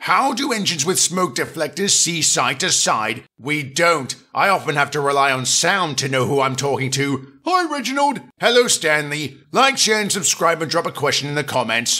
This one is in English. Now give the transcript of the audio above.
How do engines with smoke deflectors see side to side? We don't. I often have to rely on sound to know who I'm talking to. Hi, Reginald. Hello, Stanley. Like, share, and subscribe and drop a question in the comments.